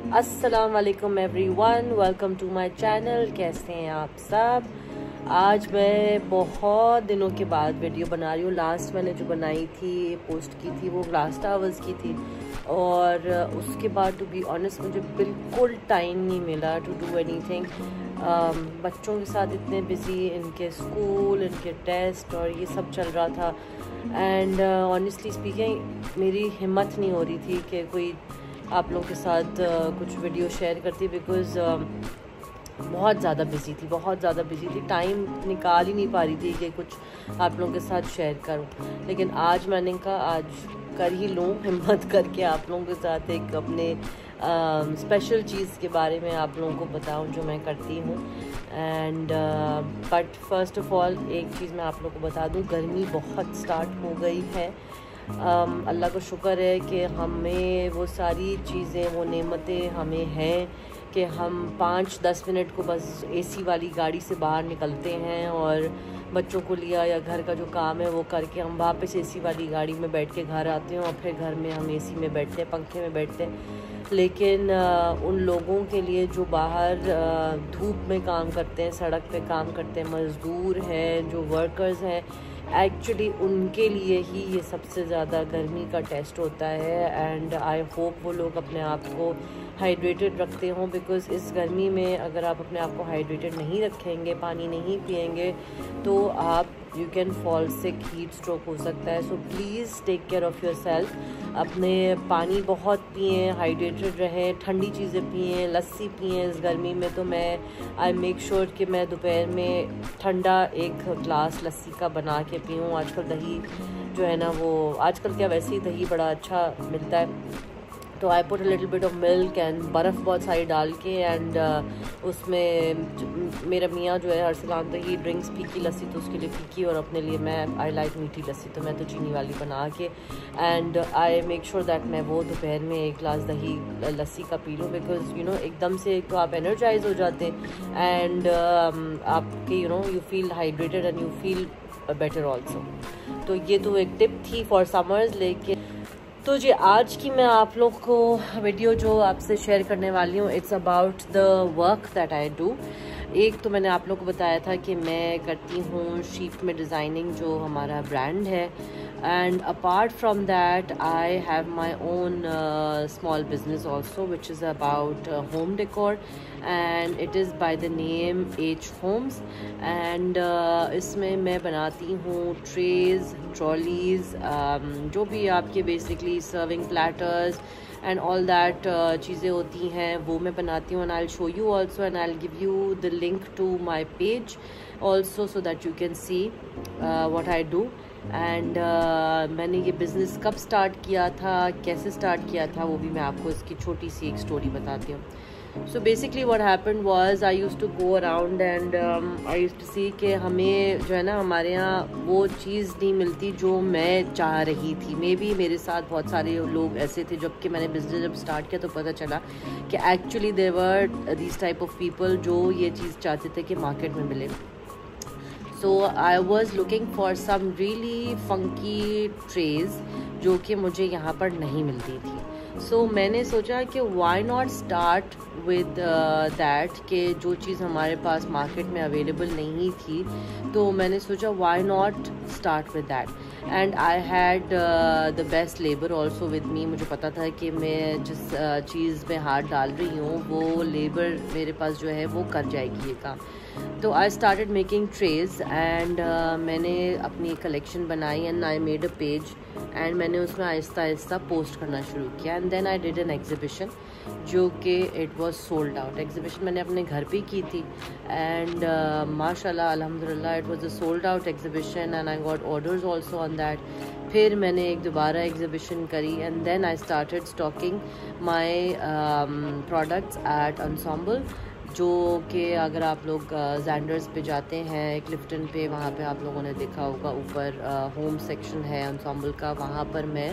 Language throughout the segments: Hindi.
अस्सलाम वालेकुम everyone, welcome to my channel. कैसे हैं आप सब? आज मैं बहुत दिनों के बाद वीडियो बना रही हूँ। लास्ट मैंने जो बनाई थी, पोस्ट की थी, वो ग्लास टावर्स की थी और उसके बाद टू बी ऑनेस्ट मुझे बिल्कुल टाइम नहीं मिला टू डू एनीथिंग। बच्चों के साथ इतने बिज़ी, इनके स्कूल, इनके टेस्ट और ये सब चल रहा था एंड ऑनेस्टली स्पीकिंग मेरी हिम्मत नहीं हो रही थी कि कोई आप लोगों के साथ कुछ वीडियो शेयर करती, बिकॉज़ बहुत ज़्यादा बिज़ी थी, टाइम निकाल ही नहीं पा रही थी कि कुछ आप लोगों के साथ शेयर करूं। लेकिन आज मैंने कहा आज कर ही लूँ, हिम्मत करके आप लोगों के साथ एक अपने स्पेशल चीज़ के बारे में आप लोगों को बताऊं जो मैं करती हूँ। And but first of all एक चीज़ मैं आप लोगों को बता दूँ, गर्मी बहुत स्टार्ट हो गई है। अल्लाह का शुक्र है कि हमें वो सारी चीज़ें, वो नेमतें हमें हैं कि हम 5-10 मिनट को बस एसी वाली गाड़ी से बाहर निकलते हैं और बच्चों को लिया या घर का जो काम है वो करके हम वापस एसी वाली गाड़ी में बैठ के घर आते हैं और फिर घर में हम एसी में बैठते हैं, पंखे में बैठते हैं। लेकिन उन लोगों के लिए जो बाहर धूप में काम करते हैं, सड़क पे काम करते हैं, मज़दूर हैं, जो वर्कर्स हैं, एक्चुअली उनके लिए ही ये सबसे ज़्यादा गर्मी का टेस्ट होता है। एंड आई होप वो लोग अपने आप को हाइड्रेटेड रखते हों, बिकॉज़ इस गर्मी में अगर आप अपने आप को हाइड्रेटेड नहीं रखेंगे, पानी नहीं पिएंगे, तो आप you can fall sick, heat stroke हो सकता है। So please take care of your self. अपने पानी बहुत पिएँ, हाइड्रेटेड रहें, ठंडी चीज़ें पिएँ, लस्सी पिएँ। इस गर्मी में तो मैं आई मेक श्योर कि मैं दोपहर में ठंडा एक ग्लास लस्सी का बना के पीऊँ। आजकल दही जो है ना, वो आजकल क्या वैसे ही दही बड़ा अच्छा मिलता है, तो I put a little bit of milk and बर्फ़ बहुत सारी डाल के एंड उसमें मेरा मियाँ जो है अरसलान, तो ही ड्रिंक्स फीकी लस्सी, तो उसके लिए फीकी, और अपने लिए मैं आई लाइक मीठी लस्सी, तो मैं तो चीनी वाली बना के and I make sure that मैं वो दोपहर में एक गिलास दही लस्सी का पी लूँ। बिकॉज यू नो एकदम से एक तो आप एनर्जाइज हो जाते हैं एंड आपके you feel hydrated and you feel better also. तो ये तो एक टिप थी फॉर समर्स। लेकिन तो जी आज की मैं आप लोग को वीडियो जो आपसे शेयर करने वाली हूँ, it's about the work that I do. एक तो मैंने आप लोग को बताया था कि मैं करती हूँ शीट में डिज़ाइनिंग, जो हमारा ब्रांड है। And apart from that I have my own small business also which is about home decor and it is by the name H homes. And इसमें मैं बनाती हूँ ट्रेज़, ट्रॉलीज़, जो भी आपके basically serving platters and all that चीज़ें होती हैं, वो मैं बनाती हूँ। And I will show you also and I will give you the link to my page also so that you can see what I do. And मैंने ये बिज़नेस कब स्टार्ट किया था, कैसे स्टार्ट किया था, वो भी मैं आपको इसकी छोटी सी एक स्टोरी बताती हूँ। So basically what happened was I used to go around and I used to see कि हमें जो है ना, हमारे यहाँ वो चीज़ नहीं मिलती जो मैं चाह रही थी। मे बी मेरे साथ बहुत सारे लोग ऐसे थे, जबकि मैंने बिजनेस जब स्टार्ट किया तो पता चला कि actually there were this type of people जो ये चीज़ चाहते थे कि मार्केट में मिले। So I was looking for some really funky trays जो कि मुझे यहाँ पर नहीं मिलती थी। सो मैंने सोचा कि why not start with that, कि जो चीज़ हमारे पास मार्केट में अवेलेबल नहीं थी, तो मैंने सोचा why not start with that. And I had the best labour also with me. मुझे पता था कि मैं जिस चीज़ में हाथ डाल रही हूँ वो लेबर मेरे पास जो है वो कर जाएगी ये काम। तो I started making trays and मैंने अपनी कलेक्शन बनाई and I made a page and मैंने उसमें आहिस्ता आहिस्ता पोस्ट करना शुरू किया। And then I did an exhibition जो कि it was sold out. Exhibition मैंने अपने घर पे की थी एंड माशाल्लाह अल्हम्दुलिल्लाह it was a sold out exhibition and I got orders also on that. फिर मैंने एक दोबारा एग्जीबिशन करी and then I started stocking my products at Ensemble, जो कि अगर आप लोग जैंडर्स पे जाते हैं, क्लिफ्टन पे, वहाँ पे आप लोगों ने देखा होगा ऊपर होम सेक्शन है एंसेंबल का, वहाँ पर मैं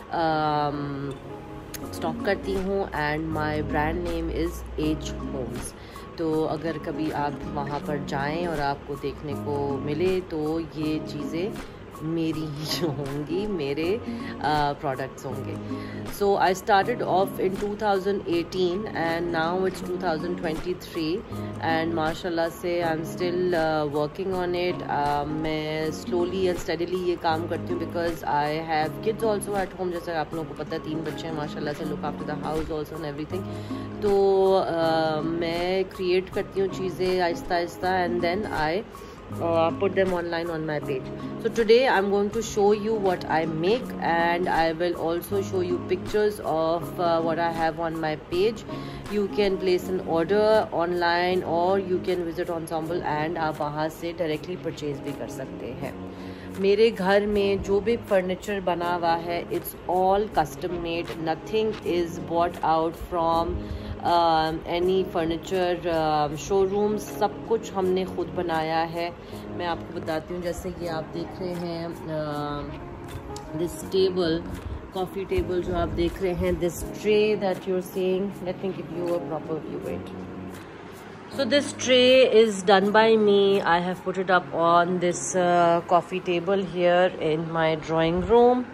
स्टॉक करती हूँ and my brand name is H homes. तो अगर कभी आप वहाँ पर जाएं और आपको देखने को मिले तो ये चीज़ें मेरी ही होंगी, मेरे प्रोडक्ट्स होंगे. So I started off in 2018 and now it's 2023 and माशाल्लाह से I am still working on it. मैं स्लोली एंड स्टडीली ये काम करती हूँ because I have kids also at home. जैसे आप लोगों को पता है 3 बच्चे हैं माशाल्लाह से, look after the house also and everything. तो मैं क्रिएट करती हूँ चीज़ें आहिस्ता आहिस्ता and then I put them online on my page. So today I'm going to show you what I make and I will also show you pictures of what I have on my page. You can place an order online or you can visit Ensemble and आप वहाँ से directly purchase भी कर सकते हैं. मेरे घर में जो भी फर्नीचर बना हुआ है it's all custom made. Nothing is bought out from any furniture showrooms. सब कुछ हमने ख़ुद बनाया है. मैं आपको बताती हूँ, जैसे कि आप देख रहे हैं दिस टेबल, कॉफ़ी टेबल जो आप देख रहे हैं, this tray that you are seeing, let me give you a proper view. Wait. So this tray is done by me. I have put it up on this coffee table here in my drawing room.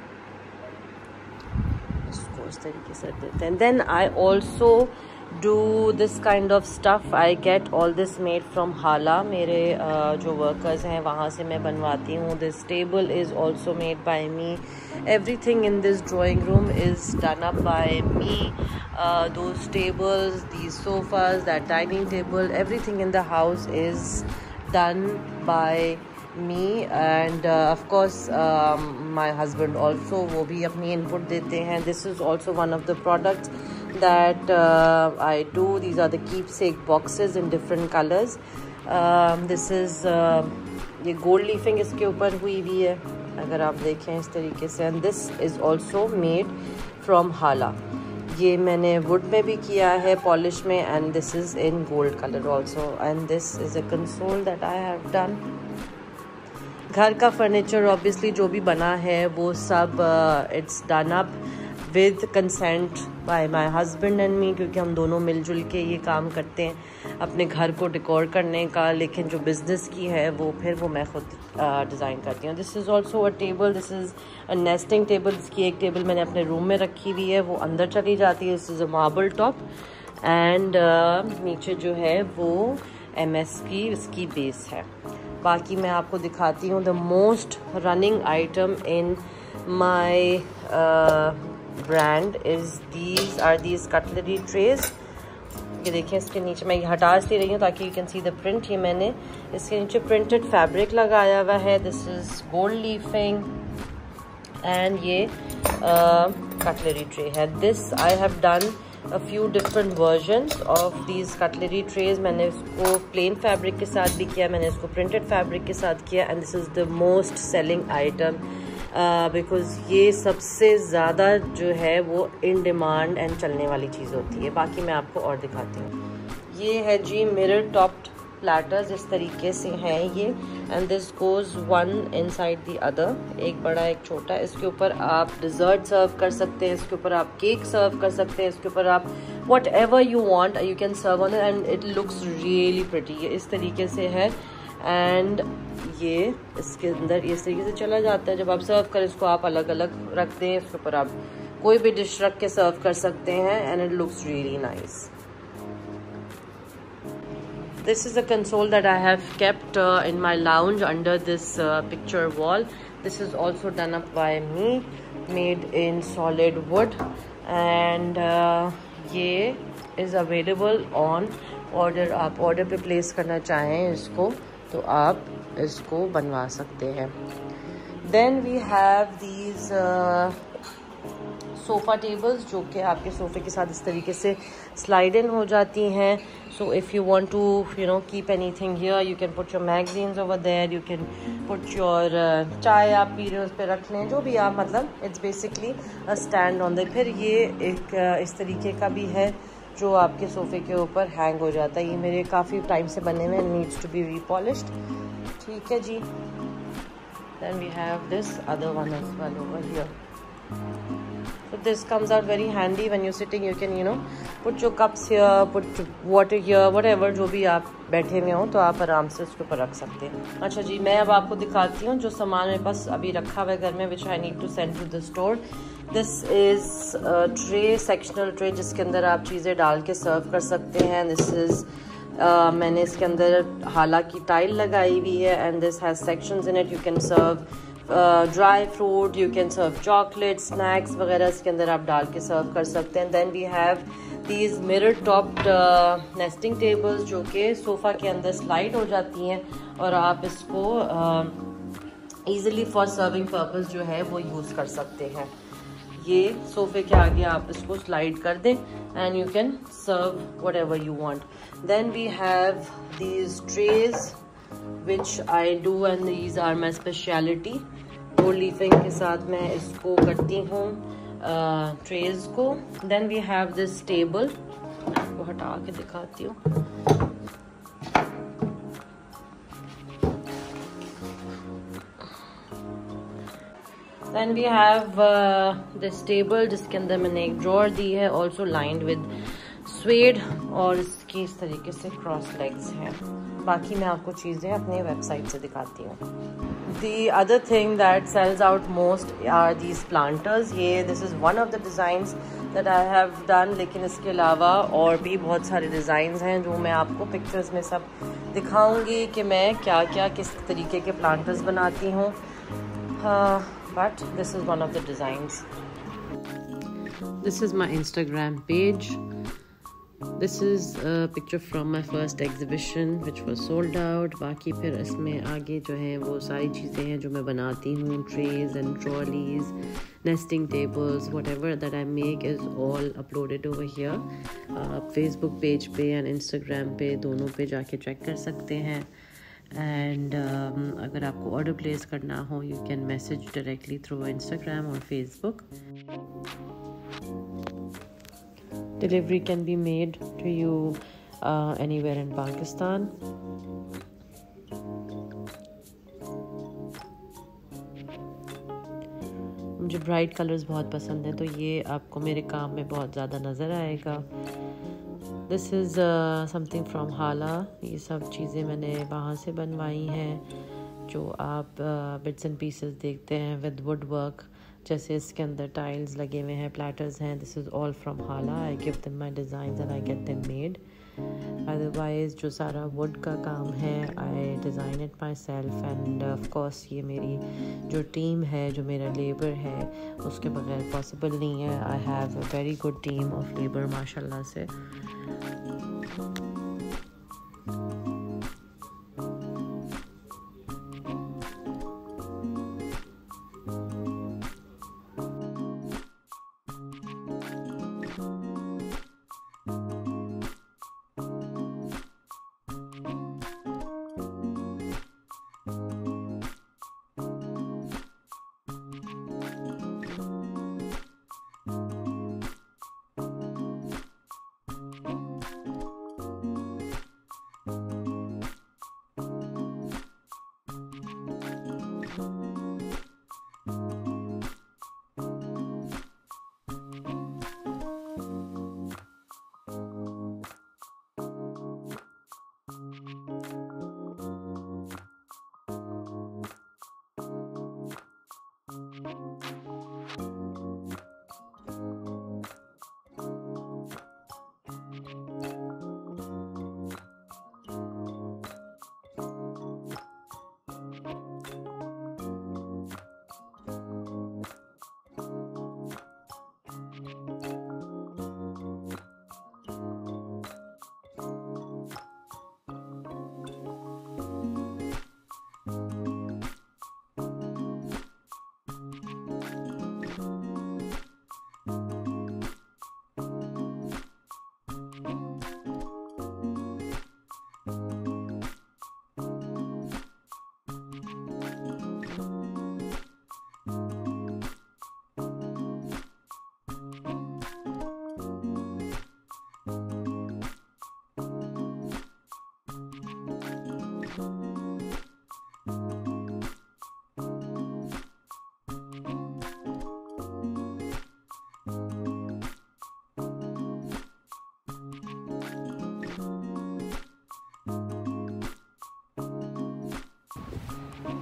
इसको इस तरीके से देते हैं. Then I also do this kind of stuff. I get all this made from Hala. मेरे जो workers हैं वहाँ से मैं बनवाती हूँ. This table is also made by me. Everything in this drawing room is done up by me. Those tables, these sofas, that dining table, everything in the house is done by me. And of course my husband also, वो भी अपनी input देते हैं. This is also one of the products that I do. These are the keepsake boxes in different colors. This is ये gold leafing इसके ऊपर हुई हुई है अगर आप देखें इस तरीके से. And this is also made from Hala. ये मैंने वुड में भी किया है, पॉलिश में. And this is in gold color also. And this is a console that I have done. घर का फर्नीचर ऑब्वियसली जो भी बना है वो सब it's done up with consent by my husband and me, क्योंकि हम दोनों मिलजुल के ये काम करते हैं अपने घर को डेकोर करने का. लेकिन जो बिज़नेस की है वो फिर वो मैं खुद डिज़ाइन करती हूँ. This is also a table. This is a nesting table. इसकी एक टेबल मैंने अपने रूम में रखी हुई है, वो अंदर चली जाती है. This is a marble top and नीचे जो है वो MS की इसकी बेस है. बाकी मैं आपको दिखाती हूँ the most running item in my brand is these cutlery trays. ये देखें, इसके नीचे मैं ये हटा इसलिए रही हूँ ताकि you can see the print. ये मैंने इसके नीचे प्रिंटेड फैब्रिक लगाया हुआ है. This is gold leafing and ये कटलरी ट्रे है. This I have done a few different versions of these cutlery trays. मैंने इसको plain fabric के साथ भी किया, मैंने इसको printed fabric के साथ किया. And this is the most selling item because ये सबसे ज़्यादा जो है वो in demand and चलने वाली चीज़ होती है. बाकी मैं आपको और दिखाती हूँ. ये है जी mirror topped प्लेटर्स. इस तरीके से हैं ये. And this goes one inside the other, एक बड़ा एक छोटा. इसके ऊपर आप डिज़र्ट सर्व कर सकते हैं, इसके ऊपर आप केक सर्व कर सकते हैं, इसके ऊपर आप whatever you want you can serve on it and it looks really pretty. ये इस तरीके से है एंड ये इसके अंदर इस तरीके से चला जाता है. जब आप सर्व करें इसको आप अलग अलग रख दें, इसके ऊपर आप कोई भी डिश रख के सर्व कर सकते हैं and it looks really nice. This is a console that I have kept in my lounge under this picture wall. This is also done up by me, made in solid wood, and ये is available on order. आप order पे place करना चाहें इसको तो आप इसको बनवा सकते हैं. Then we have these sofa tables जो कि आपके सोफ़े के साथ इस तरीके से स्लाइड इन हो जाती हैं. So if you want to keep anything here you can put your magazines over there, you can put your chai आप पी रहे हो उस पर रख लें, जो भी आप मतलब it's basically a stand on the. फिर ये एक इस तरीके का भी है जो आपके सोफ़े के ऊपर हैंग हो जाता है. ये मेरे काफ़ी टाइम से बने हुए, नीड्स टू बी रीपॉलिश्ड. ठीक है जी. Then we have this other one as well over here. So this comes out very handy when you're sitting. You can, you know, put your cups here, put water here, whatever, जो भी आप बैठे हुए हो तो आप आराम से उसके ऊपर रख सकते हैं। अच्छा जी, मैं अब आपको दिखाती हूँ जो सामान मेरे पास अभी रखा हुआ है घर में, which I need to send to the store. This is tray, sectional tray, जिसके अंदर आप चीज़ें डाल के सर्व कर सकते हैं। दिस इज़ मैंने इसके अंदर हाला की टाइल लगाई हुई है, and this has sections in it. You can serve dry fruit, you can serve chocolate, snacks वगैरह इसके अंदर आप डाल के सर्व कर सकते हैं। Then we have these mirror topped nesting tables, जो कि सोफ़ा के अंदर स्लाइड हो जाती हैं और आप इसको ईजिली फॉर सर्विंग पर्पस जो है वो यूज़ कर सकते हैं। ये सोफे के आगे आप इसको स्लाइड कर दें and you can serve whatever you want. Then we have these trays which I do, and these are my speciality. वो लीफिंग के साथ मैं इसको करती हूँ ट्रेज को। Then we have this table, आपको हटा के दिखाती हूँ। Then we have this table, जिसके अंदर मैंने एक ड्रॉअर दी है, ऑल्सो लाइंड विद स्वेड, और इसकी इस तरीके से क्रॉस लेग्स हैं। बाकी मैं आपको चीज़ें अपने वेबसाइट से दिखाती हूँ। The other thing that sells out most are these planters. ये this is one of the designs that I have done, लेकिन इसके अलावा और भी बहुत सारे डिज़ाइंस हैं जो मैं आपको पिक्चर्स में सब दिखाऊंगी कि मैं क्या क्या किस तरीके के प्लांटर्स बनाती हूँ। But this is one of the designs. This is my Instagram page. This is a picture from my first exhibition which was sold out. बाकी फिर इसमें आगे जो है वो सारी चीज़ें हैं जो मैं बनाती हूँ, trays and trolleys, nesting tables, whatever that I make is all uploaded over here. Facebook page पे and Instagram पे दोनों पे जाके चेक कर सकते हैं। एंड अगर आपको ऑर्डर प्लेस करना हो, you can message directly through Instagram और Facebook. Delivery can be made to you anywhere in Pakistan. मुझे ब्राइट कलर्स बहुत पसंद हैं, तो ये आपको मेरे काम में बहुत ज़्यादा नज़र आएगा। दिस इज़ समथिंग फ्रॉम हाला। ये सब चीज़ें मैंने वहाँ से बनवाई हैं, जो आप बिट्स एंड पीसेस देखते हैं विद वुड वर्क, जैसे इसके अंदर टाइल्स लगे हुए हैं, प्लेटर्स हैं। This is all from Hala. I give them my designs and I get them made. Otherwise जो सारा वुड का काम है, I design it myself, and of course ये मेरी जो टीम है, जो मेरा लेबर है, उसके बगैर पॉसिबल नहीं है। I have a very good team of labour माशाल्लाह से।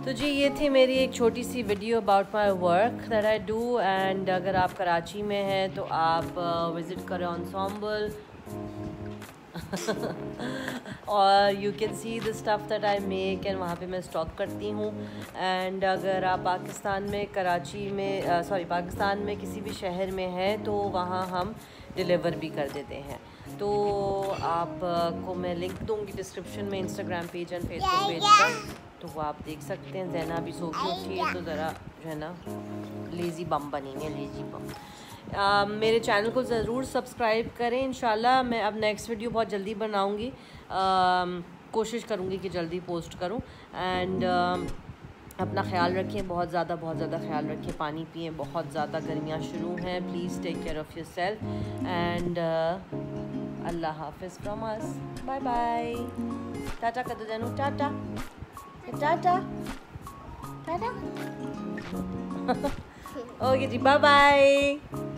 तो जी ये थी मेरी एक छोटी सी video about my work that I do. And अगर आप कराची में हैं तो आप विज़िट करें ensemble और you can see the stuff that I make and वहाँ पे मैं स्टॉक करती हूँ। एंड अगर आप पाकिस्तान में कराची में पाकिस्तान में किसी भी शहर में हैं तो वहाँ हम डिलीवर भी कर देते हैं। तो आपको मैं लिंक दूँगी डिस्क्रिप्शन में, Instagram page and Facebook page का, तो वो आप देख सकते हैं। जैना अभी सो के उठी है तो ज़रा जो है ना लेज़ी बम बनेंगे, लेज़ी बम। मेरे चैनल को ज़रूर सब्सक्राइब करें। इंशाल्लाह मैं अब नेक्स्ट वीडियो बहुत जल्दी बनाऊंगी, कोशिश करूंगी कि जल्दी पोस्ट करूं। एंड अपना ख्याल रखें, बहुत ज़्यादा ख्याल रखें, पानी पिएं, बहुत ज़्यादा गर्मियाँ शुरू हैं। Please take care of yourself and अल्लाह हाफिज़ from us. Bye bye, tata कर दो जानू, टाटा टाटा टाटा। ओके जी, बाय बाय।